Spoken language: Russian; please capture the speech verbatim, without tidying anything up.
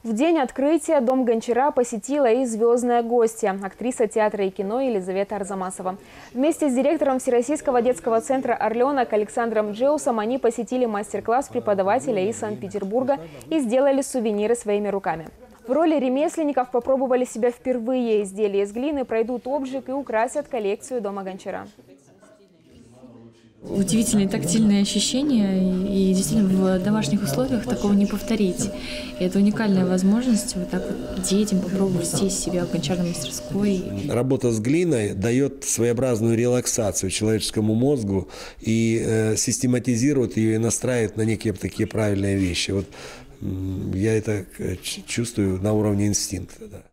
В день открытия Дом Гончара посетила и звездная гостья – актриса театра и кино Елизавета Арзамасова. Вместе с директором Всероссийского детского центра «Орленок» Александром Джеусом они посетили мастер-класс преподавателя из Санкт-Петербурга и сделали сувениры своими руками. В роли ремесленников попробовали себя впервые. Изделия из глины пройдут обжиг и украсят коллекцию Дома Гончара. Удивительные тактильные ощущения, и действительно в домашних условиях такого не повторить. И это уникальная возможность вот так вот детям попробовать здесь себя в гончарной мастерской. Работа с глиной дает своеобразную релаксацию человеческому мозгу и э, систематизирует ее и настраивает на некие такие правильные вещи. Вот я это чувствую на уровне инстинкта. Да.